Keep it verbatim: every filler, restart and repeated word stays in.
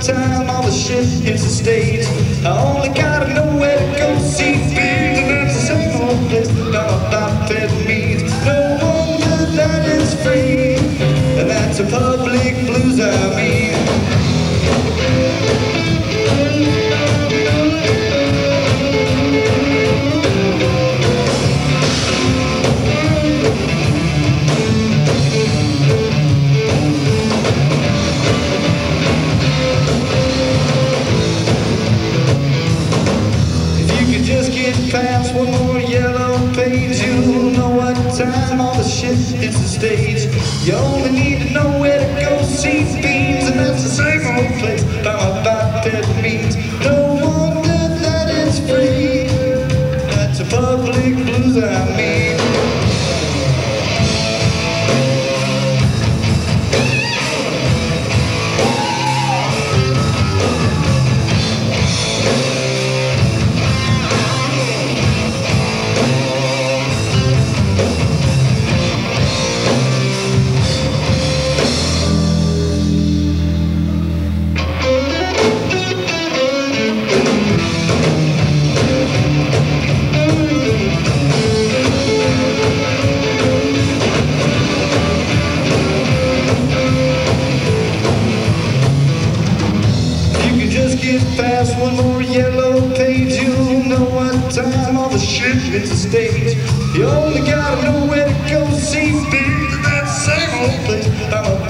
time all the shit hits the stage. I only gotta know where to go see beans, and that's the same old place down about that means. No wonder that it's free, and that's a public blues I mean. Past one more yellow page, you'll know what time all the shit hits the stage. You only need to know where to go see beans, and that's the same old place down about that means. No wonder that it's free, that's a public blues I mean. Get past one more yellow page, you'll know what time all the shit hits the stage. You only gotta know where to go see beans, and that's the same old place I'm